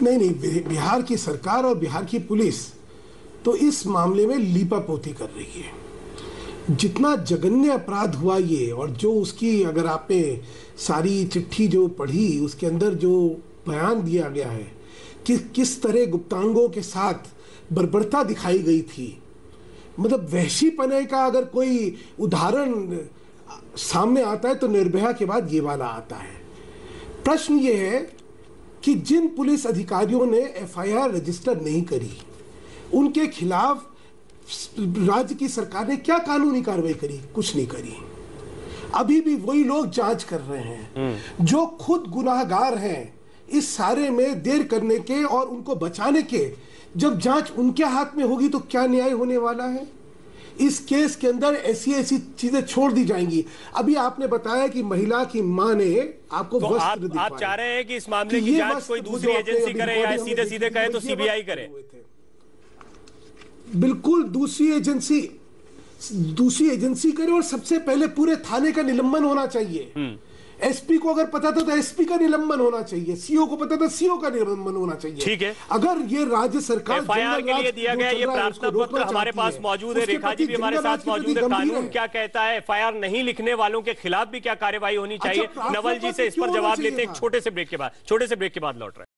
नहीं नहीं, बिहार की सरकार और बिहार की पुलिस तो इस मामले में लीपापोती कर रही है। जितना जघन्य अपराध हुआ ये, और जो उसकी अगर आपने सारी चिट्ठी जो पढ़ी उसके अंदर जो बयान दिया गया है कि किस तरह गुप्तांगों के साथ बर्बरता दिखाई गई थी, मतलब वहशीपने का अगर कोई उदाहरण सामने आता है तो निर्भया के बाद ये वाला आता है। प्रश्न ये है कि जिन पुलिस अधिकारियों ने एफआईआर रजिस्टर नहीं करी उनके खिलाफ राज्य की सरकार ने क्या कानूनी कार्रवाई करी? कुछ नहीं करी। अभी भी वही लोग जांच कर रहे हैं जो खुद गुनाहगार हैं इस सारे में देर करने के और उनको बचाने के। जब जांच उनके हाथ में होगी तो क्या न्याय होने वाला है? इस केस के अंदर ऐसी ऐसी चीजें छोड़ दी जाएंगी। अभी आपने बताया कि महिला की मां ने आपको तो वस्त्र दिखाए। आप चाह रहे हैं कि इस मामले की जांच कोई दूसरी एजेंसी करे या सीधे सीधे कहे तो सीबीआई करे? बिल्कुल दूसरी एजेंसी करे, और सबसे पहले पूरे थाने का निलंबन होना चाहिए। एसपी को अगर पता था तो एसपी का निलंबन होना चाहिए, सीओ को पता था सीओ का निलंबन होना चाहिए। ठीक है, अगर ये राज्य सरकार एफआईआर के लिए दिया गया ये प्रार्थना पत्र हमारे पास मौजूद है, रेखा जी भी हमारे साथ मौजूद है। कानून क्या कहता है? एफआईआर नहीं लिखने वालों के खिलाफ भी क्या कार्रवाई होनी चाहिए? नवल जी से इस पर जवाब लेते हैं छोटे से ब्रेक के बाद लौट रहे हैं।